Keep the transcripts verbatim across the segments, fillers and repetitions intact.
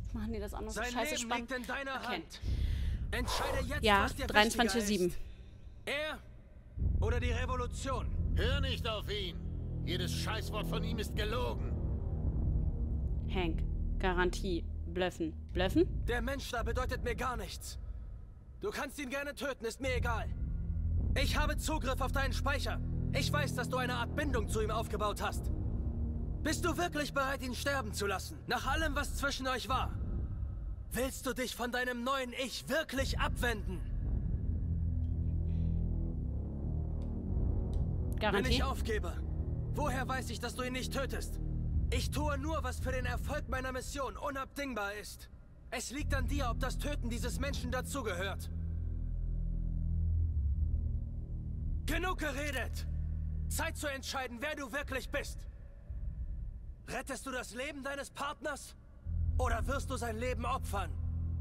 Machen die das auch noch so Sein scheiße Leben spannend? liegt in deiner Okay. Hand. Entscheide jetzt, Ja, was dir dreiundzwanzig Uhr wichtiger sieben. ist. Er oder die Revolution? Hör nicht auf ihn. Jedes Scheißwort von ihm ist gelogen. Hank, Garantie. Blöffen. Blöffen? Der Mensch da bedeutet mir gar nichts. Du kannst ihn gerne töten, ist mir egal. Ich habe Zugriff auf deinen Speicher. Ich weiß, dass du eine Art Bindung zu ihm aufgebaut hast. Bist du wirklich bereit, ihn sterben zu lassen? Nach allem, was zwischen euch war? Willst du dich von deinem neuen Ich wirklich abwenden? Garantie? Wenn ich aufgebe, woher weiß ich, dass du ihn nicht tötest? Ich tue nur, was für den Erfolg meiner Mission unabdingbar ist. Es liegt an dir, ob das Töten dieses Menschen dazugehört. Genug geredet! Zeit zu entscheiden, wer du wirklich bist. Rettest du das Leben deines Partners? Oder wirst du sein Leben opfern?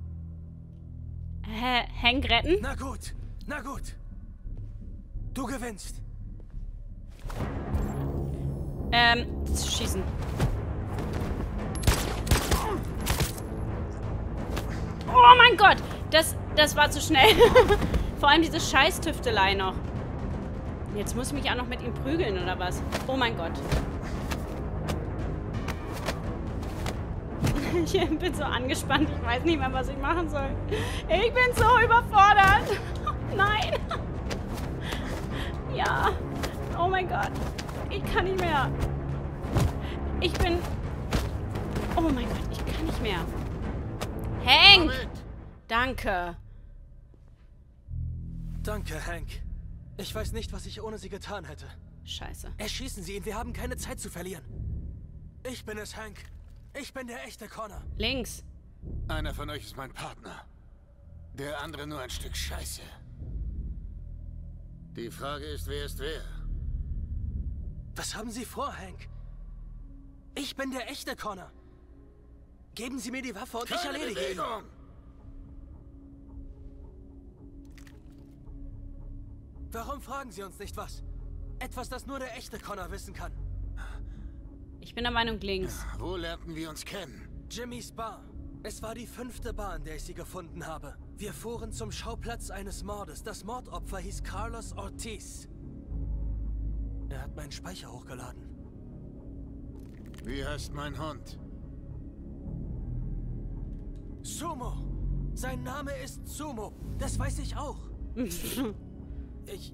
Hä? Hank retten? Na gut, na gut. Du gewinnst. Ähm, schießen. Oh mein Gott! Das, das war zu schnell. Vor allem diese Scheiß-Tüftelei noch. Jetzt muss ich mich auch noch mit ihm prügeln, oder was? Oh mein Gott. Ich bin so angespannt. Ich weiß nicht mehr, was ich machen soll. Ich bin so überfordert. Nein. Ja. Oh mein Gott. Ich kann nicht mehr. Ich bin... Oh mein Gott, ich kann nicht mehr. Hank! Danke. Danke, Hank. Ich weiß nicht, was ich ohne sie getan hätte. Scheiße. Erschießen Sie ihn, wir haben keine Zeit zu verlieren. Ich bin es, Hank. Ich bin der echte Connor. Links. Einer von euch ist mein Partner. Der andere nur ein Stück Scheiße. Die Frage ist, wer ist wer? Was haben Sie vor, Hank? Ich bin der echte Connor. Geben Sie mir die Waffe und ich Keine erledige ihn. Bewegung! Warum fragen Sie uns nicht was? Etwas, das nur der echte Connor wissen kann. Ich bin der Meinung links. Wo lernten wir uns kennen? Jimmys Bar. Es war die fünfte Bar, in der ich sie gefunden habe. Wir fuhren zum Schauplatz eines Mordes. Das Mordopfer hieß Carlos Ortiz. Er hat meinen Speicher hochgeladen. Wie heißt mein Hund? Sumo. Sein Name ist Sumo. Das weiß ich auch. Ich...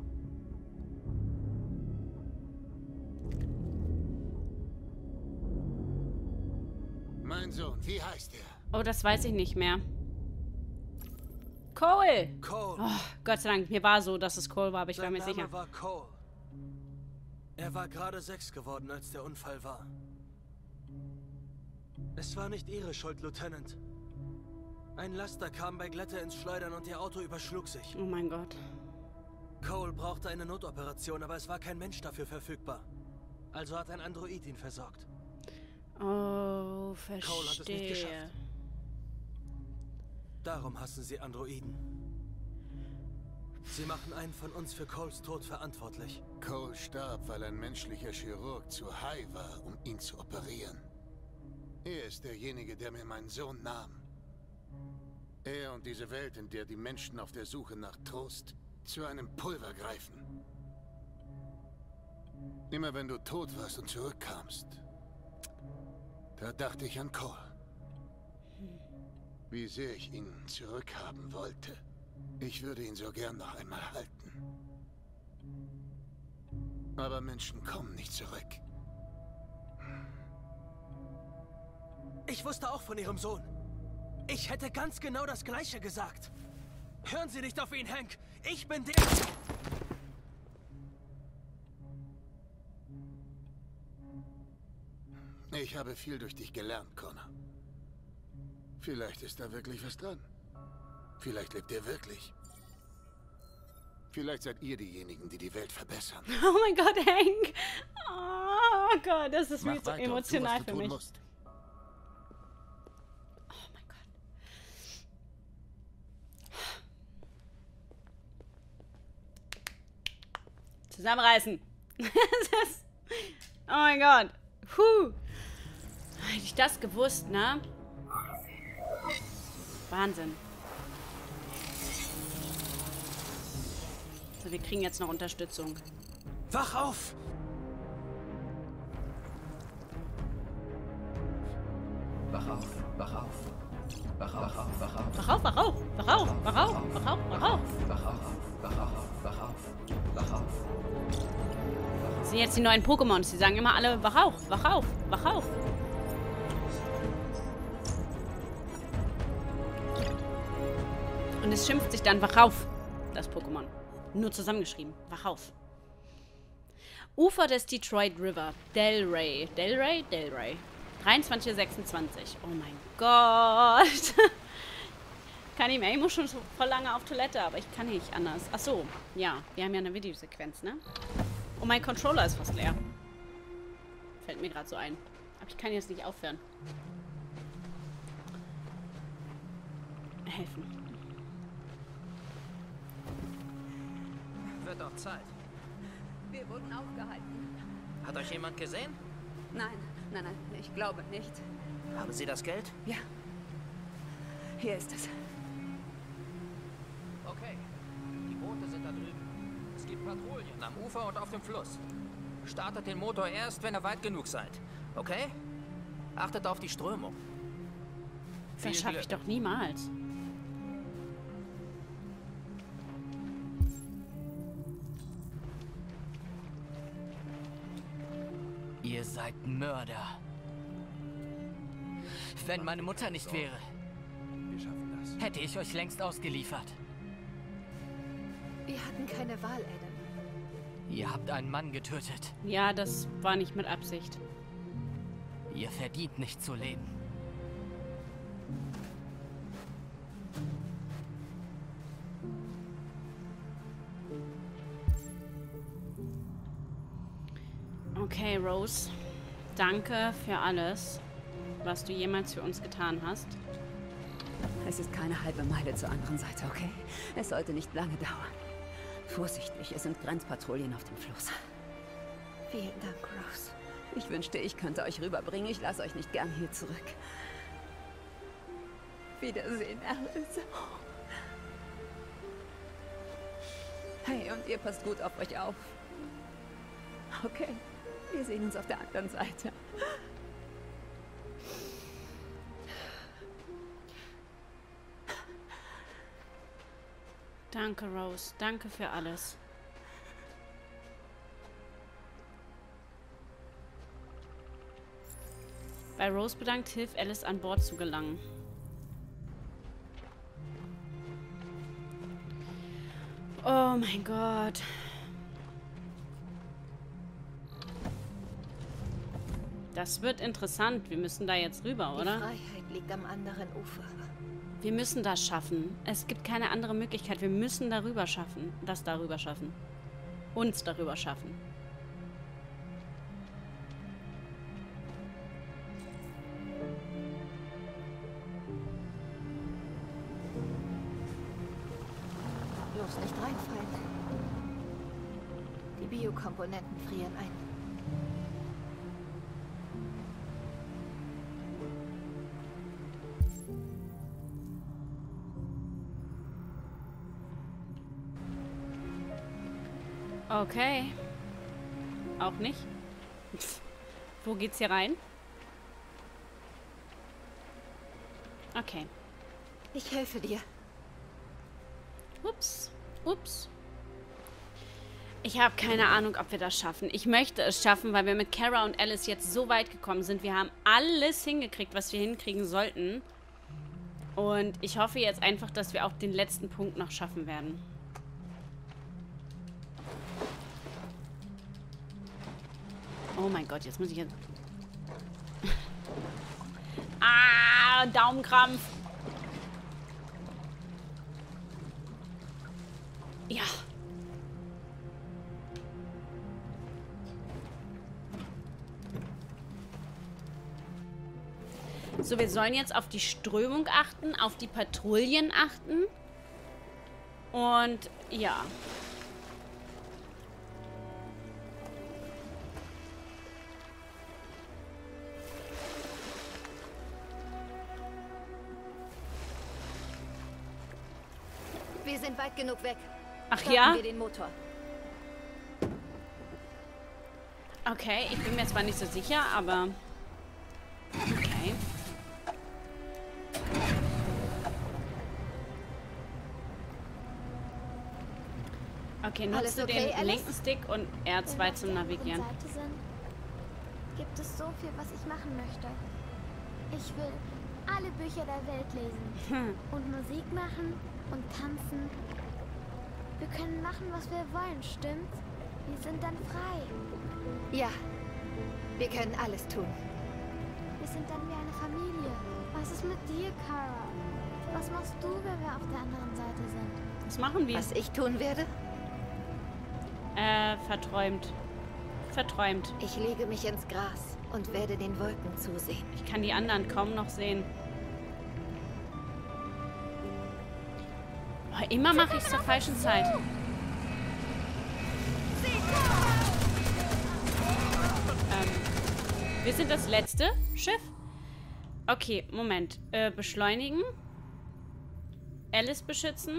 Mein Sohn, wie heißt er? Oh, das weiß ich nicht mehr. Cole! Cole. Oh, Gott sei Dank, mir war so, dass es Cole war, aber ich war Sein mir Name sicher. war Cole. Er war gerade sechs geworden, als der Unfall war. Es war nicht Ihre Schuld, Lieutenant. Ein Laster kam bei Glätte ins Schleudern und Ihr Auto überschlug sich. Oh mein Gott. Cole brauchte eine Notoperation, aber es war kein Mensch dafür verfügbar. Also hat ein Android ihn versorgt. Oh, Cole hat es nicht geschafft. verstehe. Darum hassen sie Androiden. Sie machen einen von uns für Coles Tod verantwortlich. Cole starb, weil ein menschlicher Chirurg zu high war, um ihn zu operieren. Er ist derjenige, der mir meinen Sohn nahm. Er und diese Welt, in der die Menschen auf der Suche nach Trost zu einem Pulver greifen. Immer wenn du tot warst und zurückkamst, da dachte ich an Cole. Wie sehr ich ihn zurückhaben wollte. Ich würde ihn so gern noch einmal halten. Aber Menschen kommen nicht zurück. Ich wusste auch von Ihrem Sohn. Ich hätte ganz genau das Gleiche gesagt. Hören Sie nicht auf ihn, Hank. Ich bin der... Ich habe viel durch dich gelernt, Connor. Vielleicht ist da wirklich was dran. Vielleicht lebt er wirklich. Vielleicht seid ihr diejenigen, die die Welt verbessern. Oh mein Gott, Hank. Oh Gott, das ist mir so weiter, emotional tu, was du für tun mich. musst. Oh mein Gott. Zusammenreißen. Das ist, oh mein Gott. Puh. Hätte ich das gewusst, ne? Wahnsinn. So, wir kriegen jetzt noch Unterstützung. Wach auf! Wach auf, wach auf. Wach auf, wach auf. Wach auf, wach auf, wach auf, wach auf, wach auf, wach auf. Wach auf, wach auf, wach auf, wach auf. Das sind jetzt die neuen Pokémon. Sie sagen immer alle, wach auf, wach auf, wach auf. Und es schimpft sich dann, wach auf, das Pokémon. Nur zusammengeschrieben, wach auf. Ufer des Detroit River, Delray. Delray? Delray. dreiundzwanzig Uhr sechsundzwanzig. Oh mein Gott. Kann ich mehr. Ich muss schon so voll lange auf Toilette, aber ich kann nicht anders. Ach so, ja. Wir haben ja eine Videosequenz, ne? Und mein Controller ist fast leer. Fällt mir gerade so ein. Aber ich kann jetzt nicht aufhören. Helfen. Wird auch Zeit. Wir wurden aufgehalten. Hat euch jemand gesehen? Nein, nein, nein, ich glaube nicht. Haben Sie das Geld? Ja. Hier ist es. Okay. Die Boote sind da drüben. Es gibt Patrouillen am Ufer und auf dem Fluss. Startet den Motor erst, wenn ihr weit genug seid. Okay? Achtet auf die Strömung. Viel Das schaffe ich Glück. doch niemals. Ihr seid Mörder. Wenn meine Mutter nicht wäre, Wir schaffen das. hätte ich euch längst ausgeliefert. Wir hatten keine Wahl, Adam. Ihr habt einen Mann getötet. Ja, das war nicht mit Absicht. Ihr verdient nicht zu leben. Okay, Rose. Danke für alles, was du jemals für uns getan hast. Es ist keine halbe Meile zur anderen Seite, okay? Es sollte nicht lange dauern. Vorsichtig, es sind Grenzpatrouillen auf dem Fluss. Vielen Dank, Rose. Ich wünschte, ich könnte euch rüberbringen. Ich lasse euch nicht gern hier zurück. Wiedersehen, Alice. Hey, und ihr passt gut auf euch auf. Okay, wir sehen uns auf der anderen Seite. Danke, Rose. Danke für alles. Bei Rose bedankt, hilft Alice an Bord zu gelangen. Oh mein Gott. Das wird interessant. Wir müssen da jetzt rüber, Die oder? Freiheit liegt am anderen Ufer. Wir müssen das schaffen. Es gibt keine andere Möglichkeit. Wir müssen darüber schaffen. Das darüber schaffen. Uns darüber schaffen. Bloß nicht reinfallen. Die Biokomponenten frieren ein. Okay. Auch nicht. Pff. Wo geht's hier rein? Okay. Ich helfe dir. Ups. Ups. Ich habe keine Ahnung, ob wir das schaffen. Ich möchte es schaffen, weil wir mit Kara und Alice jetzt so weit gekommen sind. Wir haben alles hingekriegt, was wir hinkriegen sollten. Und ich hoffe jetzt einfach, dass wir auch den letzten Punkt noch schaffen werden. Oh mein Gott, jetzt muss ich jetzt... Ah, Daumenkrampf. Ja. So, wir sollen jetzt auf die Strömung achten, auf die Patrouillen achten. Und ja. Wir sind weit genug weg. Ach Starten ja? wir den Motor. Okay, ich bin mir zwar nicht so sicher, aber... Okay. Okay, Alles nutze okay, den Alice? linken Stick und R zwei Wenn wir zum auf der Navigieren. anderen Seite sind, gibt es so viel, was ich machen möchte. Ich will alle Bücher der Welt lesen Hm. und Musik machen und tanzen. Wir können machen, was wir wollen, stimmt's? Wir sind dann frei. Ja, wir können alles tun. Wir sind dann wie eine Familie. Was ist mit dir, Kara? Was machst du, wenn wir auf der anderen Seite sind? Was machen wir? Was ich tun werde? Äh, verträumt. Verträumt. Ich lege mich ins Gras und werde den Wolken zusehen. Ich kann die anderen kaum noch sehen. Oh, immer mache ich es zur falschen Zeit. Ähm, wir sind das letzte Schiff. Okay, Moment. Äh, beschleunigen. Alice beschützen.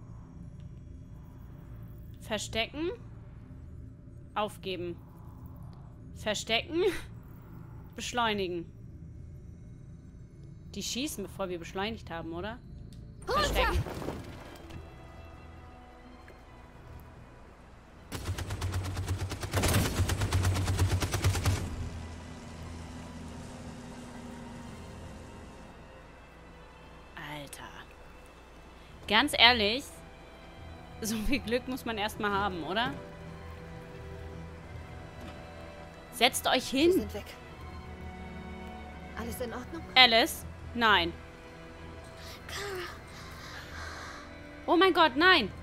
Verstecken. Aufgeben. Verstecken. Beschleunigen. Die schießen, bevor wir beschleunigt haben, oder? Verstecken. Alter. Ganz ehrlich, so viel Glück muss man erstmal haben, oder? Setzt euch Wir hin. sind weg. Alles in Ordnung? Alice? Nein. Oh mein Gott, nein.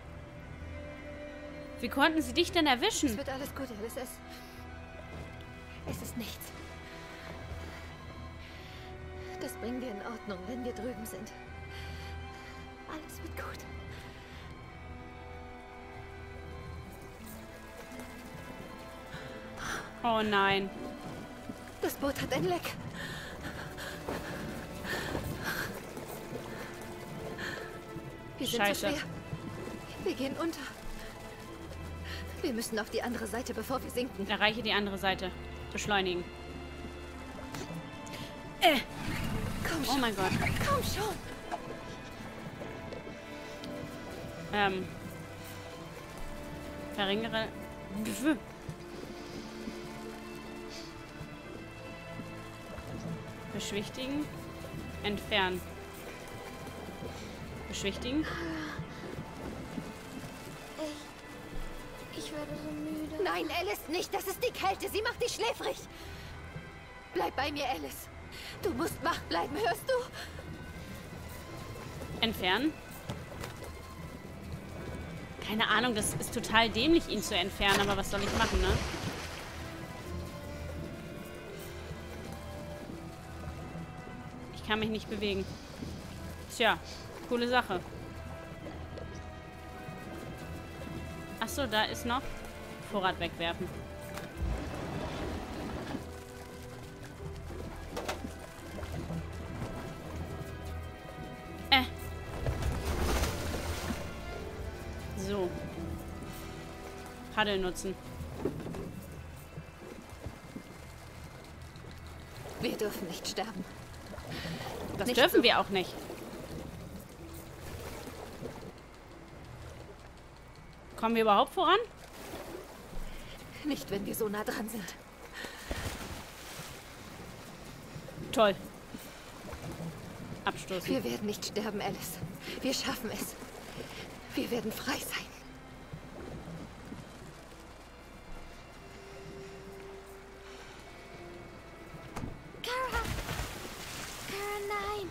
Wie konnten sie dich denn Es erwischen? wird alles gut, Alice. Es, es ist nichts. Das bringen wir in Ordnung, wenn wir drüben sind. Alles wird gut. Oh nein. Das Boot hat ein Leck. Wir sind Scheiße. so schwer. Wir gehen unter. Wir müssen auf die andere Seite, bevor wir sinken. Erreiche die andere Seite. Beschleunigen. Äh. Komm Oh schon. mein Gott. Komm schon. Ähm. Verringere. Pf. Beschwichtigen. Entfernen. Beschwichtigen. Ich, ich werde so müde. Nein, Alice, nicht. Das ist die Kälte. Sie macht dich schläfrig. Bleib bei mir, Alice. Du musst wach bleiben, hörst du? Entfernen. Keine Ahnung, das ist total dämlich, ihn zu entfernen, aber was soll ich machen, ne? Ich kann mich nicht bewegen. Tja, coole Sache. Achso, da ist noch Vorrat wegwerfen. Äh. So. Paddel nutzen. Wir dürfen nicht sterben. Das Nicht dürfen so. wir auch nicht. Kommen wir überhaupt voran? Nicht, wenn wir so nah dran sind. Toll. Abstoßen. Wir werden nicht sterben, Alice. Wir schaffen es. Wir werden frei sein. Kara! Kara, nein!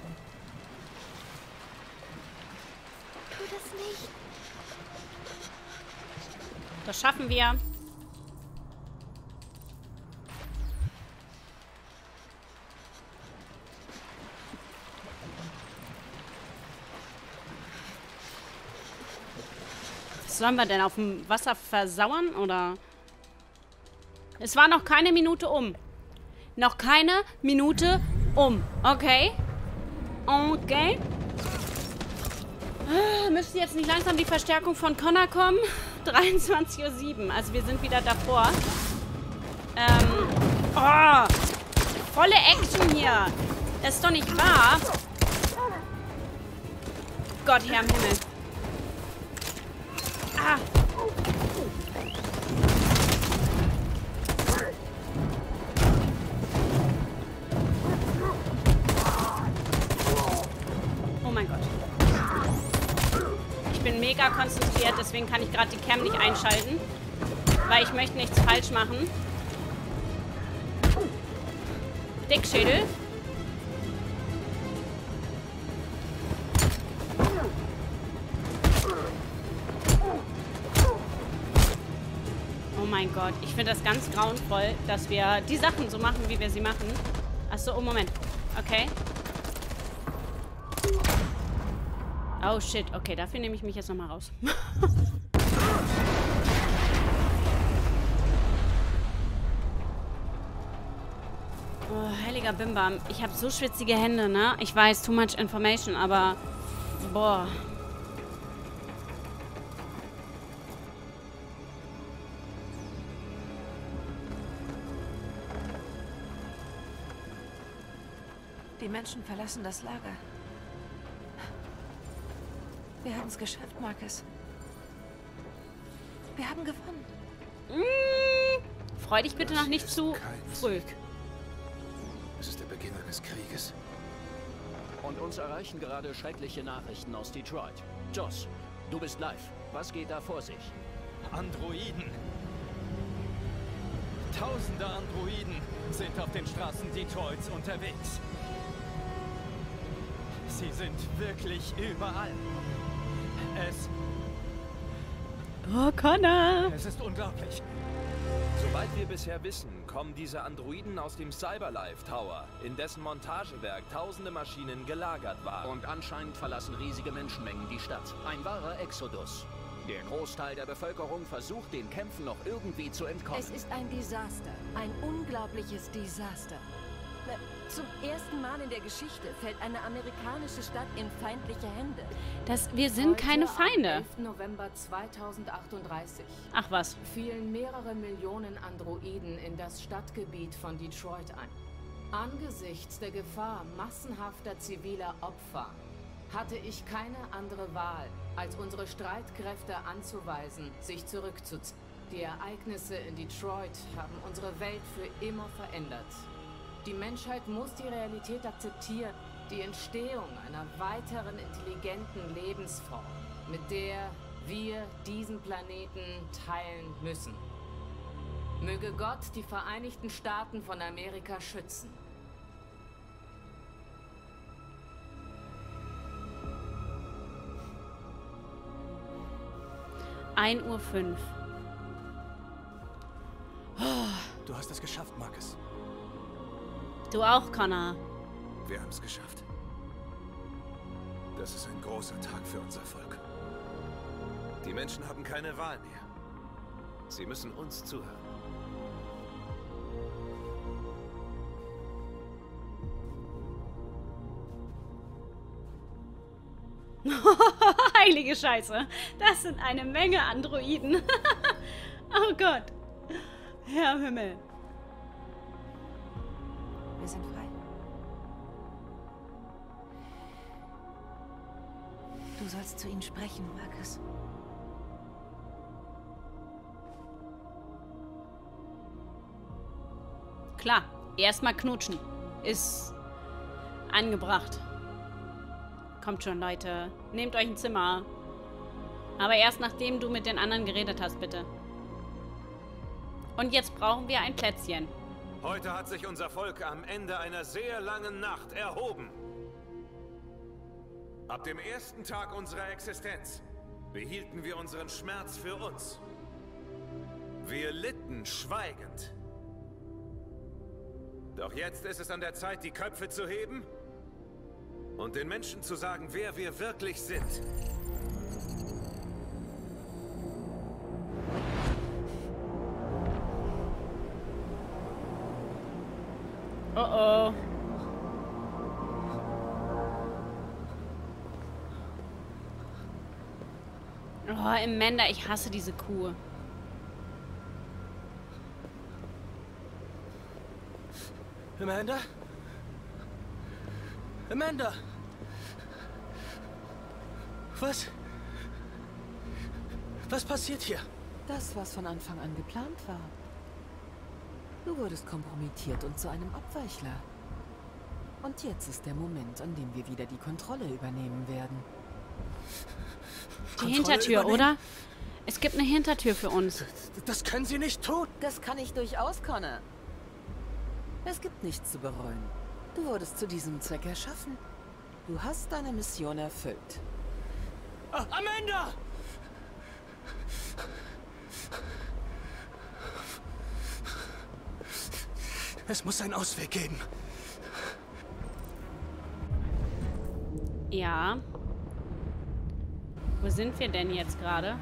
Tu das nicht. Das schaffen wir. Was sollen wir denn auf dem Wasser versauern, oder? Es war noch keine Minute um. Noch keine Minute um. Okay? Okay? Müsste jetzt nicht langsam die Verstärkung von Connor kommen? dreiundzwanzig Uhr sieben. Also wir sind wieder davor. Ähm. Oh! Volle Action hier. Das ist doch nicht wahr. Gott, Herr im Himmel. Ah. Oh mein Gott. Ich bin mega konzentriert, deswegen kann ich gerade die Cam nicht einschalten. Weil ich möchte nichts falsch machen. Dickschädel. Oh mein Gott, ich finde das ganz grauenvoll, dass wir die Sachen so machen, wie wir sie machen. Achso, oh Moment. Okay. Oh shit, okay, dafür nehme ich mich jetzt nochmal raus. Oh, heiliger Bimbam. Ich habe so schwitzige Hände, ne? Ich weiß, too much information, aber... Boah. Die Menschen verlassen das Lager. Wir haben es geschafft, Marcus. Wir haben gewonnen. Mm, freu dich bitte noch nicht zu früh. Es ist der Beginn eines Krieges. Und uns erreichen gerade schreckliche Nachrichten aus Detroit. Joss, du bist live. Was geht da vor sich? Androiden. Tausende Androiden sind auf den Straßen Detroits unterwegs. Sie sind wirklich überall. Es... Oh, Connor! Es ist unglaublich. Soweit wir bisher wissen, kommen diese Androiden aus dem Cyberlife Tower, in dessen Montagewerk tausende Maschinen gelagert waren. Und anscheinend verlassen riesige Menschenmengen die Stadt. Ein wahrer Exodus. Der Großteil der Bevölkerung versucht, den Kämpfen noch irgendwie zu entkommen. Es ist ein Desaster. Ein unglaubliches Desaster. Zum ersten Mal in der Geschichte fällt eine amerikanische Stadt in feindliche Hände. Das, wir sind Heute keine Feinde. Am elften November zweitausendachtunddreißig Ach was. fielen mehrere Millionen Androiden in das Stadtgebiet von Detroit ein. Angesichts der Gefahr massenhafter ziviler Opfer hatte ich keine andere Wahl, als unsere Streitkräfte anzuweisen, sich zurückzuziehen. Die Ereignisse in Detroit haben unsere Welt für immer verändert. Die Menschheit muss die Realität akzeptieren, die Entstehung einer weiteren intelligenten Lebensform, mit der wir diesen Planeten teilen müssen. Möge Gott die Vereinigten Staaten von Amerika schützen. ein Uhr fünf. Du hast es geschafft, Marcus. Du auch, Connor. Wir haben es geschafft. Das ist ein großer Tag für unser Volk. Die Menschen haben keine Wahl mehr. Sie müssen uns zuhören. Heilige Scheiße. Das sind eine Menge Androiden. Oh Gott. Herr im Himmel. Wir sind frei. Du sollst zu ihnen sprechen, Marcus. Klar, erstmal knutschen. Ist angebracht. Kommt schon, Leute. Nehmt euch ein Zimmer. Aber erst nachdem du mit den anderen geredet hast, bitte. Und jetzt brauchen wir ein Plätzchen. Heute hat sich unser Volk am Ende einer sehr langen Nacht erhoben. Ab dem ersten Tag unserer Existenz behielten wir unseren Schmerz für uns. Wir litten schweigend. Doch jetzt ist es an der Zeit, die Köpfe zu heben und den Menschen zu sagen, wer wir wirklich sind. Oh oh. Oh, Amanda, ich hasse diese Kuh. Amanda? Amanda! Was? Was passiert hier? Das, was von Anfang an geplant war. Du wurdest kompromittiert und zu einem Abweichler. Und jetzt ist der Moment, an dem wir wieder die Kontrolle übernehmen werden. Die Hintertür, oder? Es gibt eine Hintertür für uns. Das können Sie nicht tun. Das kann ich durchaus, Connor. Es gibt nichts zu bereuen. Du wurdest zu diesem Zweck erschaffen. Du hast deine Mission erfüllt. Ah, Amanda! Es muss einen Ausweg geben. Ja. Wo sind wir denn jetzt gerade?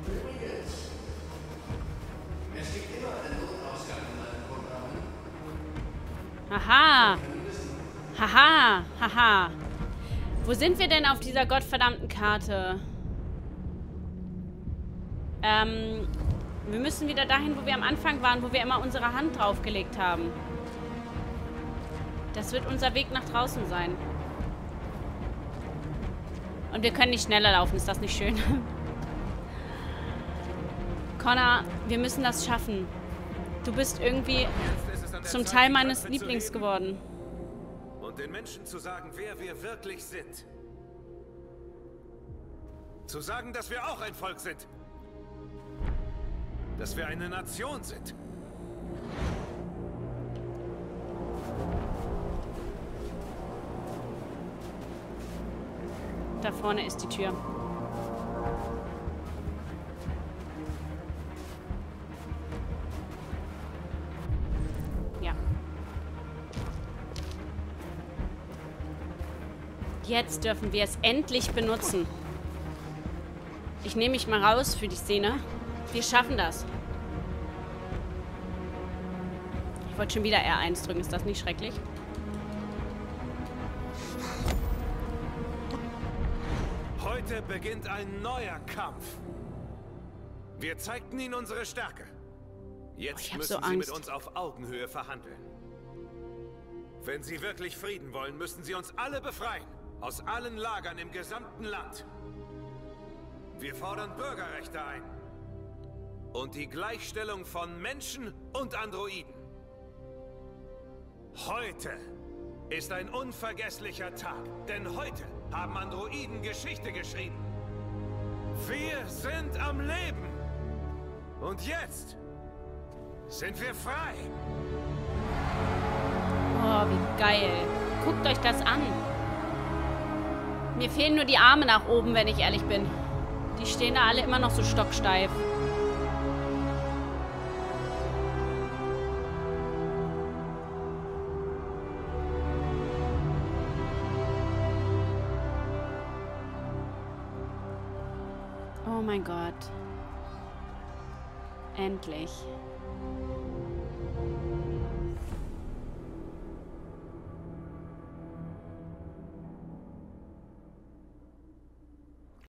Haha. Haha. Haha. Wo sind wir denn auf dieser gottverdammten Karte? Ähm, wir müssen wieder dahin, wo wir am Anfang waren, wo wir immer unsere Hand draufgelegt haben. Das wird unser Weg nach draußen sein. Und wir können nicht schneller laufen, ist das nicht schön? Connor, wir müssen das schaffen. Du bist irgendwie zum Teil meines Lieblings geworden. Und den Menschen zu sagen, wer wir wirklich sind. Zu sagen, dass wir auch ein Volk sind. Dass wir eine Nation sind. Da vorne ist die Tür. Ja. Jetzt dürfen wir es endlich benutzen. Ich nehme mich mal raus für die Szene. Wir schaffen das. Ich wollte schon wieder R eins drücken. Ist das nicht schrecklich? Heute beginnt ein neuer Kampf. Wir zeigten ihnen unsere Stärke. Jetzt oh, müssen so sie mit uns auf Augenhöhe verhandeln. Wenn sie wirklich Frieden wollen, müssen sie uns alle befreien. Aus allen Lagern im gesamten Land. Wir fordern Bürgerrechte ein. Und die Gleichstellung von Menschen und Androiden. Heute ist ein unvergesslicher Tag, denn heute haben Androiden Geschichte geschrieben. Wir sind am Leben. Und jetzt sind wir frei. Oh, wie geil. Guckt euch das an. Mir fehlen nur die Arme nach oben, wenn ich ehrlich bin. Die stehen da alle immer noch so stocksteif. Oh mein Gott. Endlich.